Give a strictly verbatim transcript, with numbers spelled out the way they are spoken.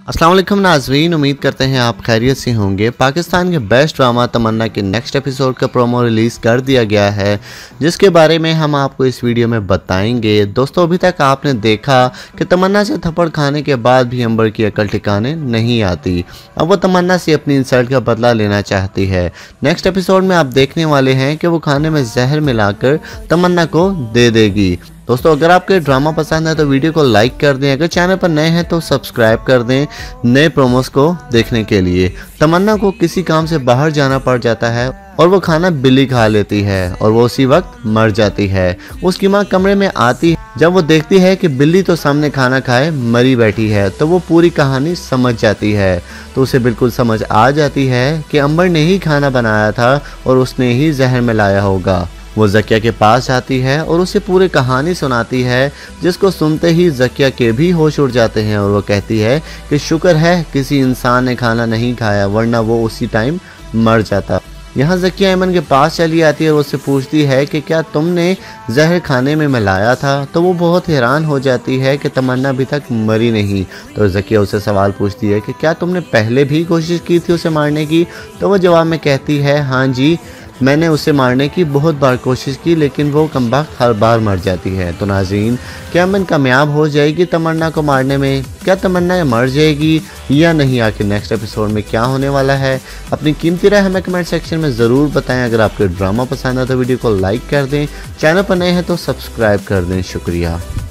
अस्सलाम वालेकुम नाज़रीन, उम्मीद करते हैं आप खैरियत से होंगे। पाकिस्तान के बेस्ट ड्रामा तमन्ना के नेक्स्ट एपिसोड का प्रोमो रिलीज़ कर दिया गया है, जिसके बारे में हम आपको इस वीडियो में बताएंगे। दोस्तों, अभी तक आपने देखा कि तमन्ना से थप्पड़ खाने के बाद भी अंबर की अकल ठिकाने नहीं आती। अब वो तमन्ना से अपनी इंसल्ट का बदला लेना चाहती है। नेक्स्ट एपिसोड में आप देखने वाले हैं कि वो खाने में जहर मिलाकर तमन्ना को दे देगी। दोस्तों, अगर आपको ड्रामा पसंद है तो वीडियो को लाइक कर दें। अगर चैनल पर नए हैं तो सब्सक्राइब कर दें नए प्रोमोस को देखने के लिए। तमन्ना को किसी काम से बाहर जाना पड़ जाता है और वो खाना बिल्ली खा लेती है और वो उसी वक्त मर जाती है। उसकी माँ कमरे में आती है। जब वो देखती है कि बिल्ली तो सामने खाना खाए मरी बैठी है, तो वो पूरी कहानी समझ जाती है। तो उसे बिल्कुल समझ आ जाती है कि अंबर ने ही खाना बनाया था और उसने ही जहर मिलाया होगा। वो ज़किया के पास जाती है और उसे पूरी कहानी सुनाती है, जिसको सुनते ही ज़किया के भी होश उड़ जाते हैं और वो कहती है कि शुक्र है किसी इंसान ने खाना नहीं खाया, वरना वो उसी टाइम मर जाता। यहाँ ज़किया ऐमन के पास चली आती है और उससे पूछती है कि क्या तुमने जहर खाने में मिलाया था। तो वो बहुत हैरान हो जाती है कि तमन्ना अभी तक मरी नहीं। तो ज़किया उससे सवाल पूछती है कि क्या तुमने पहले भी कोशिश की थी उसे मारने की। तो वो जवाब में कहती है, हाँ जी, मैंने उसे मारने की बहुत बार कोशिश की, लेकिन वो कमबख्त हर बार मर जाती है। तो नाज़रीन, क्या ऐमन कामयाब हो जाएगी तमन्ना को मारने में? क्या तमन्ना मर जाएगी या नहीं? आखिर नेक्स्ट एपिसोड में क्या होने वाला है? अपनी कीमती राय हमें कमेंट सेक्शन में ज़रूर बताएं। अगर आपको ड्रामा पसंद है तो वीडियो को लाइक कर दें, चैनल पर नए हैं तो सब्सक्राइब कर दें। शुक्रिया।